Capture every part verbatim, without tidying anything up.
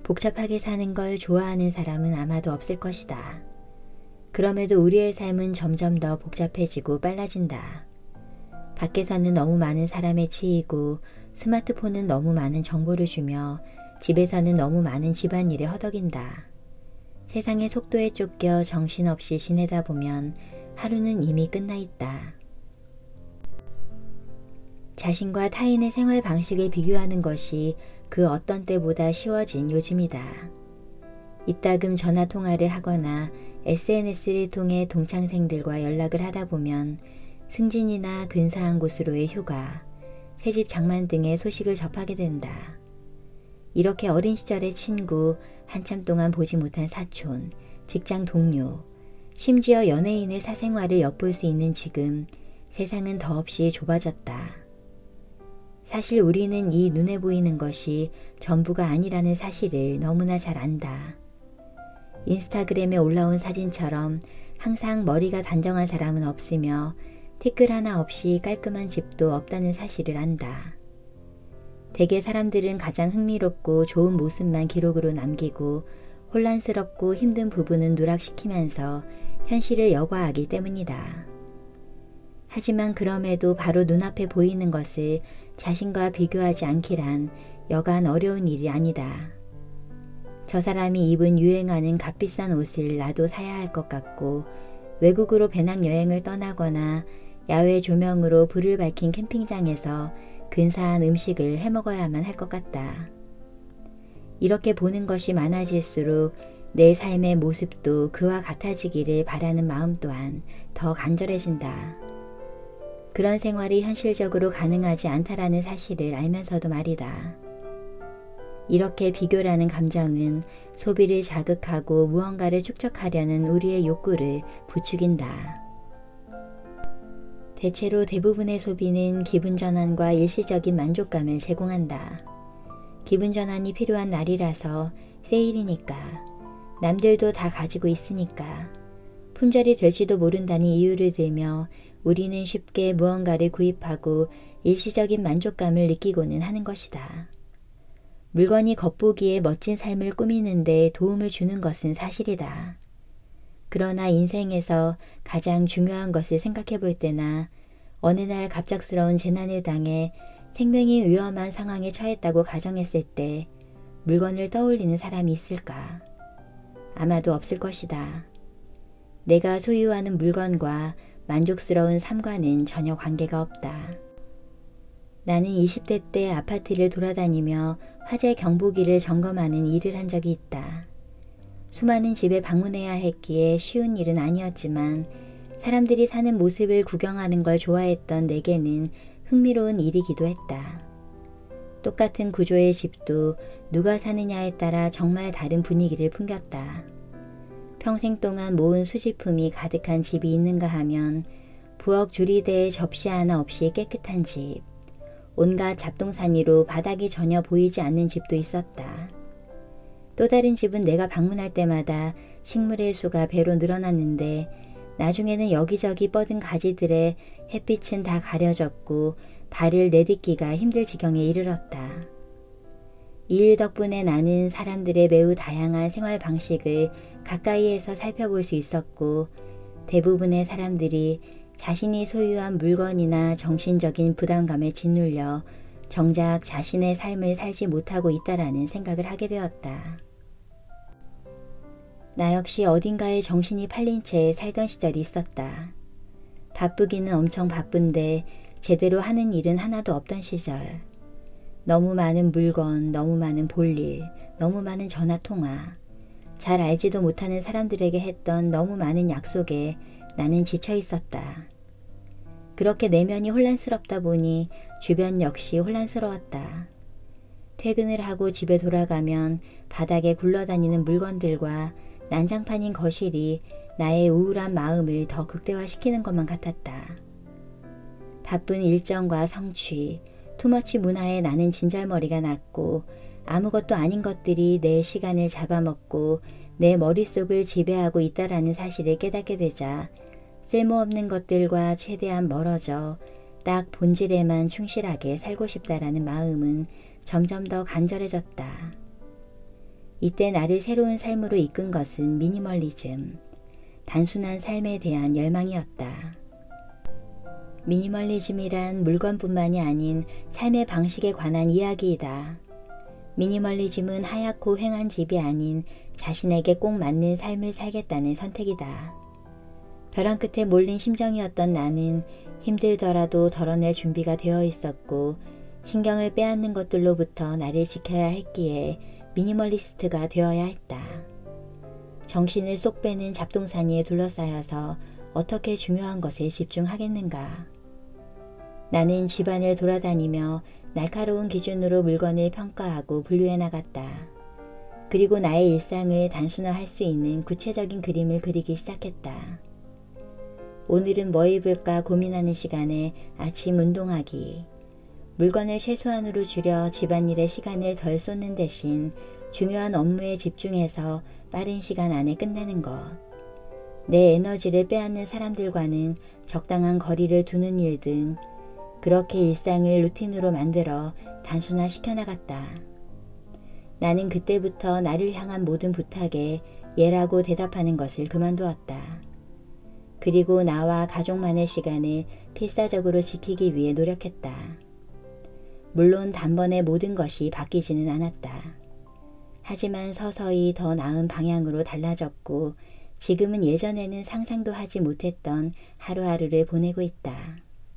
복잡하게 사는 걸 좋아하는 사람은 아마도 없을 것이다. 그럼에도 우리의 삶은 점점 더 복잡해지고 빨라진다. 밖에서는 너무 많은 사람에 치이고 스마트폰은 너무 많은 정보를 주며 집에서는 너무 많은 집안일에 허덕인다. 세상의 속도에 쫓겨 정신없이 지내다 보면 하루는 이미 끝나 있다. 자신과 타인의 생활 방식을 비교하는 것이 그 어떤 때보다 쉬워진 요즘이다. 이따금 전화통화를 하거나 에스엔에스를 통해 동창생들과 연락을 하다 보면 승진이나 근사한 곳으로의 휴가, 새집 장만 등의 소식을 접하게 된다. 이렇게 어린 시절의 친구, 한참 동안 보지 못한 사촌, 직장 동료, 심지어 연예인의 사생활을 엿볼 수 있는 지금 세상은 더없이 좁아졌다. 사실 우리는 이 눈에 보이는 것이 전부가 아니라는 사실을 너무나 잘 안다. 인스타그램에 올라온 사진처럼 항상 머리가 단정한 사람은 없으며 티끌 하나 없이 깔끔한 집도 없다는 사실을 안다. 대개 사람들은 가장 흥미롭고 좋은 모습만 기록으로 남기고 혼란스럽고 힘든 부분은 누락시키면서 현실을 여과하기 때문이다. 하지만 그럼에도 바로 눈앞에 보이는 것을 자신과 비교하지 않기란 여간 어려운 일이 아니다. 저 사람이 입은 유행하는 값비싼 옷을 나도 사야 할 것 같고 외국으로 배낭여행을 떠나거나 야외 조명으로 불을 밝힌 캠핑장에서 근사한 음식을 해먹어야만 할 것 같다. 이렇게 보는 것이 많아질수록 내 삶의 모습도 그와 같아지기를 바라는 마음 또한 더 간절해진다. 그런 생활이 현실적으로 가능하지 않다라는 사실을 알면서도 말이다. 이렇게 비교라는 감정은 소비를 자극하고 무언가를 축적하려는 우리의 욕구를 부추긴다. 대체로 대부분의 소비는 기분 전환과 일시적인 만족감을 제공한다. 기분 전환이 필요한 날이라서 세일이니까, 남들도 다 가지고 있으니까, 품절이 될지도 모른다는 이유를 들며 우리는 쉽게 무언가를 구입하고 일시적인 만족감을 느끼고는 하는 것이다. 물건이 겉보기에 멋진 삶을 꾸미는데 도움을 주는 것은 사실이다. 그러나 인생에서 가장 중요한 것을 생각해 볼 때나 어느 날 갑작스러운 재난을 당해 생명이 위험한 상황에 처했다고 가정했을 때 물건을 떠올리는 사람이 있을까? 아마도 없을 것이다. 내가 소유하는 물건과 만족스러운 삶과는 전혀 관계가 없다. 나는 이십 대 때 아파트를 돌아다니며 화재 경보기를 점검하는 일을 한 적이 있다. 수많은 집에 방문해야 했기에 쉬운 일은 아니었지만 사람들이 사는 모습을 구경하는 걸 좋아했던 내게는 흥미로운 일이기도 했다. 똑같은 구조의 집도 누가 사느냐에 따라 정말 다른 분위기를 풍겼다. 평생 동안 모은 수집품이 가득한 집이 있는가 하면 부엌 조리대에 접시 하나 없이 깨끗한 집, 온갖 잡동사니로 바닥이 전혀 보이지 않는 집도 있었다. 또 다른 집은 내가 방문할 때마다 식물의 수가 배로 늘어났는데 나중에는 여기저기 뻗은 가지들의 햇빛은 다 가려졌고 발을 내딛기가 힘들 지경에 이르렀다. 이 일 덕분에 나는 사람들의 매우 다양한 생활 방식을 가까이에서 살펴볼 수 있었고 대부분의 사람들이 자신이 소유한 물건이나 정신적인 부담감에 짓눌려 정작 자신의 삶을 살지 못하고 있다라는 생각을 하게 되었다. 나 역시 어딘가에 정신이 팔린 채 살던 시절이 있었다. 바쁘기는 엄청 바쁜데 제대로 하는 일은 하나도 없던 시절. 너무 많은 물건, 너무 많은 볼일, 너무 많은 전화통화, 잘 알지도 못하는 사람들에게 했던 너무 많은 약속에 나는 지쳐 있었다. 그렇게 내면이 혼란스럽다 보니 주변 역시 혼란스러웠다. 퇴근을 하고 집에 돌아가면 바닥에 굴러다니는 물건들과 난장판인 거실이 나의 우울한 마음을 더 극대화시키는 것만 같았다. 바쁜 일정과 성취, 투머치 문화에 나는 진절머리가 났고 아무것도 아닌 것들이 내 시간을 잡아먹고 내 머릿속을 지배하고 있다라는 사실을 깨닫게 되자 쓸모없는 것들과 최대한 멀어져 딱 본질에만 충실하게 살고 싶다라는 마음은 점점 더 간절해졌다. 이때 나를 새로운 삶으로 이끈 것은 미니멀리즘, 단순한 삶에 대한 열망이었다. 미니멀리즘이란 물건뿐만이 아닌 삶의 방식에 관한 이야기이다. 미니멀리즘은 하얗고 휑한 집이 아닌 자신에게 꼭 맞는 삶을 살겠다는 선택이다. 벼랑 끝에 몰린 심정이었던 나는 힘들더라도 덜어낼 준비가 되어 있었고 신경을 빼앗는 것들로부터 나를 지켜야 했기에 미니멀리스트가 되어야 했다. 정신을 쏙 빼는 잡동사니에 둘러싸여서 어떻게 중요한 것에 집중하겠는가. 나는 집안을 돌아다니며 날카로운 기준으로 물건을 평가하고 분류해 나갔다. 그리고 나의 일상을 단순화할 수 있는 구체적인 그림을 그리기 시작했다. 오늘은 뭐 입을까 고민하는 시간에 아침 운동하기, 물건을 최소한으로 줄여 집안일에 시간을 덜 쏟는 대신 중요한 업무에 집중해서 빠른 시간 안에 끝내는 것, 내 에너지를 빼앗는 사람들과는 적당한 거리를 두는 일 등 그렇게 일상을 루틴으로 만들어 단순화시켜 나갔다. 나는 그때부터 나를 향한 모든 부탁에 예라고 대답하는 것을 그만두었다. 그리고 나와 가족만의 시간을 필사적으로 지키기 위해 노력했다. 물론 단번에 모든 것이 바뀌지는 않았다. 하지만 서서히 더 나은 방향으로 달라졌고 지금은 예전에는 상상도 하지 못했던 하루하루를 보내고 있다.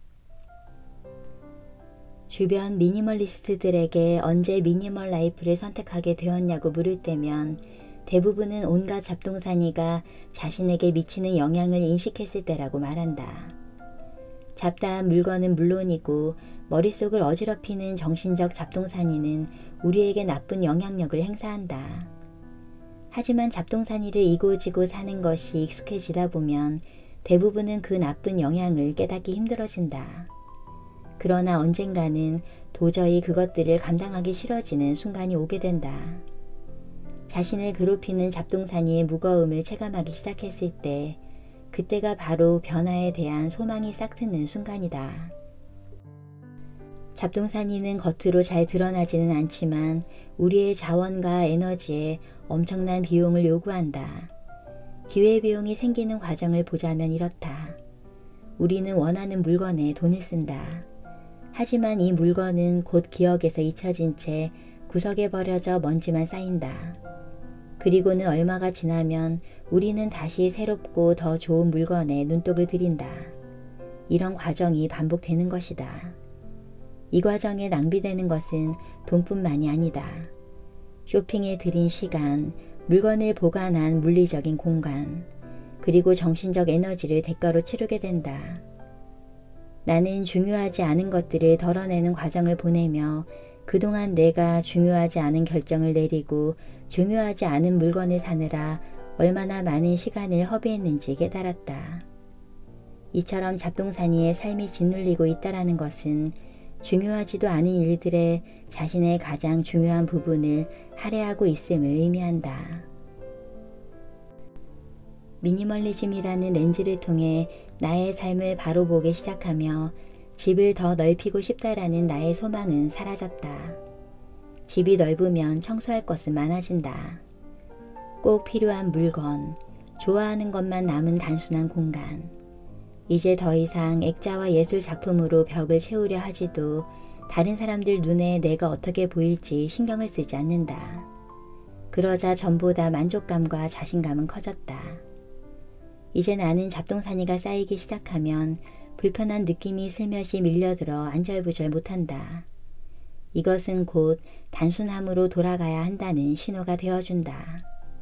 주변 미니멀리스트들에게 언제 미니멀 라이프를 선택하게 되었냐고 물을 때면 대부분은 온갖 잡동사니가 자신에게 미치는 영향을 인식했을 때라고 말한다. 잡다한 물건은 물론이고 머릿속을 어지럽히는 정신적 잡동사니는 우리에게 나쁜 영향력을 행사한다. 하지만 잡동사니를 이고지고 사는 것이 익숙해지다 보면 대부분은 그 나쁜 영향을 깨닫기 힘들어진다. 그러나 언젠가는 도저히 그것들을 감당하기 싫어지는 순간이 오게 된다. 자신을 괴롭히는 잡동사니의 무거움을 체감하기 시작했을 때 그때가 바로 변화에 대한 소망이 싹트는 순간이다. 잡동사니는 겉으로 잘 드러나지는 않지만 우리의 자원과 에너지에 엄청난 비용을 요구한다. 기회비용이 생기는 과정을 보자면 이렇다. 우리는 원하는 물건에 돈을 쓴다. 하지만 이 물건은 곧 기억에서 잊혀진 채 구석에 버려져 먼지만 쌓인다. 그리고는 얼마가 지나면 우리는 다시 새롭고 더 좋은 물건에 눈독을 들인다. 이런 과정이 반복되는 것이다. 이 과정에 낭비되는 것은 돈뿐만이 아니다. 쇼핑에 들인 시간, 물건을 보관한 물리적인 공간, 그리고 정신적 에너지를 대가로 치르게 된다. 나는 중요하지 않은 것들을 덜어내는 과정을 보내며 그동안 내가 중요하지 않은 결정을 내리고 중요하지 않은 물건을 사느라 얼마나 많은 시간을 허비했는지 깨달았다. 이처럼 잡동사니에 삶이 짓눌리고 있다는 것은 중요하지도 않은 일들에 자신의 가장 중요한 부분을 할애하고 있음을 의미한다. 미니멀리즘이라는 렌즈를 통해 나의 삶을 바로 보기 시작하며 집을 더 넓히고 싶다라는 나의 소망은 사라졌다. 집이 넓으면 청소할 것은 많아진다. 꼭 필요한 물건, 좋아하는 것만 남은 단순한 공간. 이제 더 이상 액자와 예술 작품으로 벽을 채우려 하지도 다른 사람들 눈에 내가 어떻게 보일지 신경을 쓰지 않는다. 그러자 전보다 만족감과 자신감은 커졌다. 이제 나는 잡동사니가 쌓이기 시작하면 불편한 느낌이 슬며시 밀려들어 안절부절 못한다. 이것은 곧 단순함으로 돌아가야 한다는 신호가 되어준다.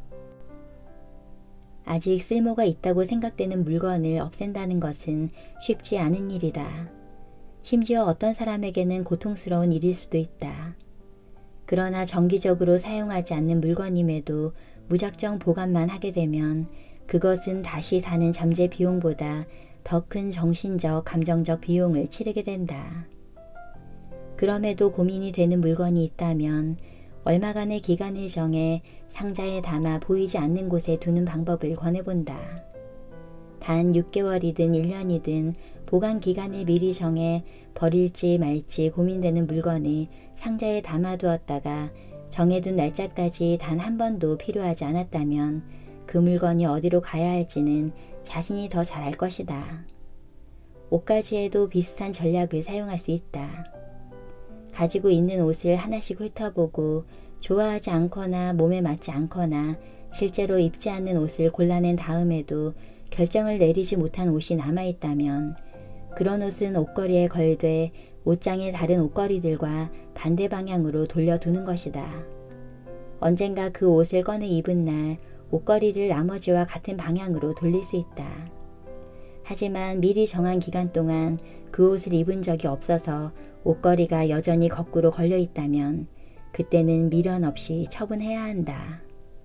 아직 쓸모가 있다고 생각되는 물건을 없앤다는 것은 쉽지 않은 일이다. 심지어 어떤 사람에게는 고통스러운 일일 수도 있다. 그러나 정기적으로 사용하지 않는 물건임에도 무작정 보관만 하게 되면 그것은 다시 사는 잠재 비용보다 더 큰 정신적, 감정적 비용을 치르게 된다. 그럼에도 고민이 되는 물건이 있다면 얼마간의 기간을 정해 상자에 담아 보이지 않는 곳에 두는 방법을 권해본다. 단 육 개월이든 일 년이든 보관 기간을 미리 정해 버릴지 말지 고민되는 물건을 상자에 담아두었다가 정해둔 날짜까지 단 한 번도 필요하지 않았다면 그 물건이 어디로 가야 할지는 자신이 더 잘 알 것이다. 옷가지에도 비슷한 전략을 사용할 수 있다. 가지고 있는 옷을 하나씩 훑어보고 좋아하지 않거나 몸에 맞지 않거나 실제로 입지 않는 옷을 골라낸 다음에도 결정을 내리지 못한 옷이 남아있다면 그런 옷은 옷걸이에 걸되 옷장의 다른 옷걸이들과 반대 방향으로 돌려두는 것이다. 언젠가 그 옷을 꺼내 입은 날 옷걸이를 나머지와 같은 방향으로 돌릴 수 있다. 하지만 미리 정한 기간 동안 그 옷을 입은 적이 없어서 옷걸이가 여전히 거꾸로 걸려 있다면 그때는 미련 없이 처분해야 한다.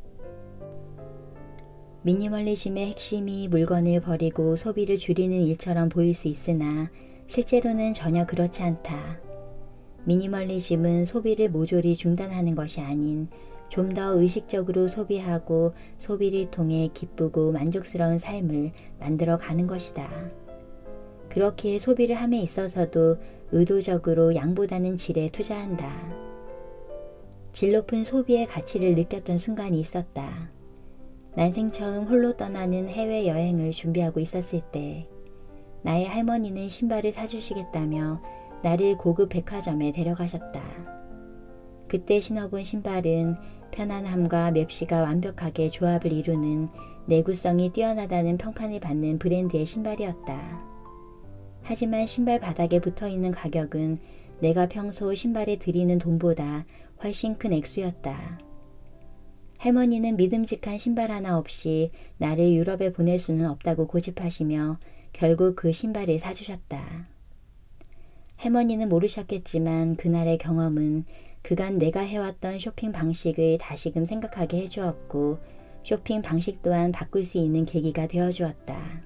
미니멀리즘의 핵심이 물건을 버리고 소비를 줄이는 일처럼 보일 수 있으나 실제로는 전혀 그렇지 않다. 미니멀리즘은 소비를 모조리 중단하는 것이 아닌 좀 더 의식적으로 소비하고 소비를 통해 기쁘고 만족스러운 삶을 만들어 가는 것이다. 그렇게 소비를 함에 있어서도 의도적으로 양보다는 질에 투자한다. 질 높은 소비의 가치를 느꼈던 순간이 있었다. 난생 처음 홀로 떠나는 해외여행을 준비하고 있었을 때 나의 할머니는 신발을 사주시겠다며 나를 고급 백화점에 데려가셨다. 그때 신어본 신발은 편안함과 맵시가 완벽하게 조합을 이루는 내구성이 뛰어나다는 평판을 받는 브랜드의 신발이었다. 하지만 신발 바닥에 붙어있는 가격은 내가 평소 신발에 들이는 돈보다 훨씬 큰 액수였다. 할머니는 믿음직한 신발 하나 없이 나를 유럽에 보낼 수는 없다고 고집하시며 결국 그 신발을 사주셨다. 할머니는 모르셨겠지만 그날의 경험은 그간 내가 해왔던 쇼핑 방식을 다시금 생각하게 해주었고 쇼핑 방식 또한 바꿀 수 있는 계기가 되어주었다.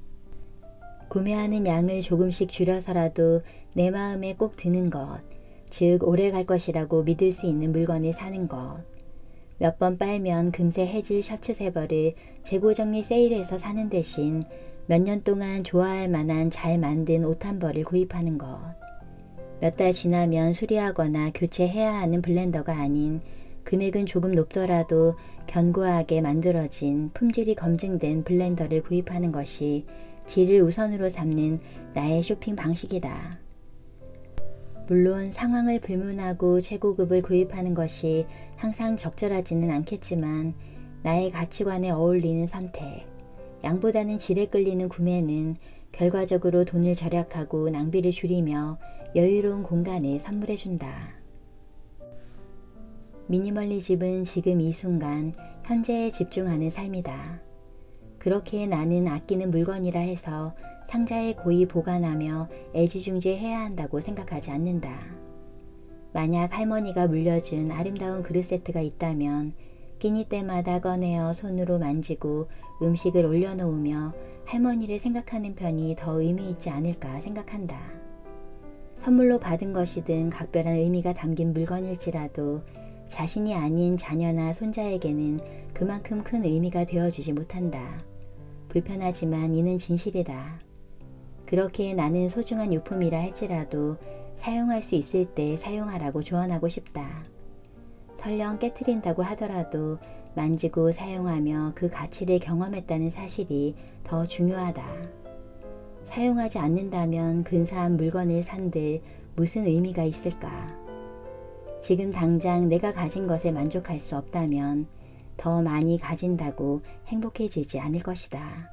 구매하는 양을 조금씩 줄여서라도 내 마음에 꼭 드는 것, 즉 오래 갈 것이라고 믿을 수 있는 물건을 사는 것, 몇 번 빨면 금세 해질 셔츠 세 벌을 재고정리 세일해서 사는 대신 몇 년 동안 좋아할 만한 잘 만든 옷 한 벌을 구입하는 것, 몇 달 지나면 수리하거나 교체해야 하는 블렌더가 아닌 금액은 조금 높더라도 견고하게 만들어진 품질이 검증된 블렌더를 구입하는 것이 질을 우선으로 삼는 나의 쇼핑 방식이다. 물론 상황을 불문하고 최고급을 구입하는 것이 항상 적절하지는 않겠지만 나의 가치관에 어울리는 선택, 양보다는 질에 끌리는 구매는 결과적으로 돈을 절약하고 낭비를 줄이며 여유로운 공간을 선물해준다. 미니멀리즘은 지금 이 순간 현재에 집중하는 삶이다. 그렇게 나는 아끼는 물건이라 해서 상자에 고이 보관하며 애지중지해야 한다고 생각하지 않는다. 만약 할머니가 물려준 아름다운 그릇 세트가 있다면 끼니 때마다 꺼내어 손으로 만지고 음식을 올려놓으며 할머니를 생각하는 편이 더 의미 있지 않을까 생각한다. 선물로 받은 것이든 각별한 의미가 담긴 물건일지라도 자신이 아닌 자녀나 손자에게는 그만큼 큰 의미가 되어주지 못한다. 불편하지만 이는 진실이다. 그렇게 나는 소중한 유품이라 할지라도 사용할 수 있을 때 사용하라고 조언하고 싶다. 설령 깨트린다고 하더라도 만지고 사용하며 그 가치를 경험했다는 사실이 더 중요하다. 사용하지 않는다면 근사한 물건을 산들 무슨 의미가 있을까? 지금 당장 내가 가진 것에 만족할 수 없다면 더 많이 가진다고 행복해지지 않을 것이다.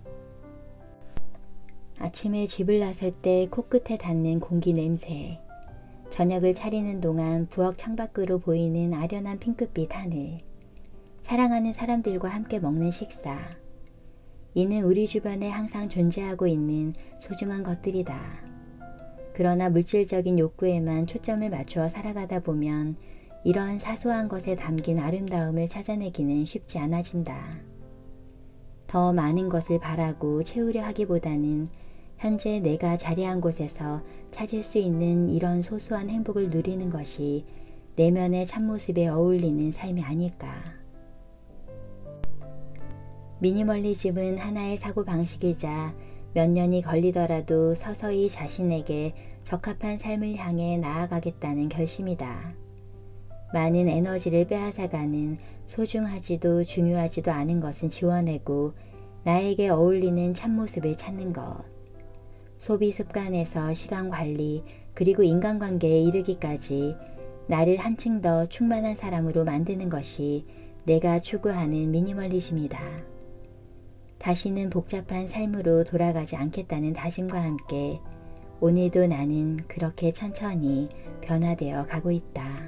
아침에 집을 나설 때 코끝에 닿는 공기 냄새, 저녁을 차리는 동안 부엌 창밖으로 보이는 아련한 핑크빛 하늘, 사랑하는 사람들과 함께 먹는 식사, 이는 우리 주변에 항상 존재하고 있는 소중한 것들이다. 그러나 물질적인 욕구에만 초점을 맞추어 살아가다 보면 이러한 사소한 것에 담긴 아름다움을 찾아내기는 쉽지 않아진다. 더 많은 것을 바라고 채우려 하기보다는 현재 내가 자리한 곳에서 찾을 수 있는 이런 소소한 행복을 누리는 것이 내면의 참모습에 어울리는 삶이 아닐까. 미니멀리즘은 하나의 사고방식이자 몇 년이 걸리더라도 서서히 자신에게 적합한 삶을 향해 나아가겠다는 결심이다. 많은 에너지를 빼앗아가는 소중하지도 중요하지도 않은 것은 지워내고 나에게 어울리는 참모습을 찾는 것. 소비 습관에서 시간 관리 그리고 인간관계에 이르기까지 나를 한층 더 충만한 사람으로 만드는 것이 내가 추구하는 미니멀리즘이다. 다시는 복잡한 삶으로 돌아가지 않겠다는 다짐과 함께 오늘도 나는 그렇게 천천히 변화되어 가고 있다.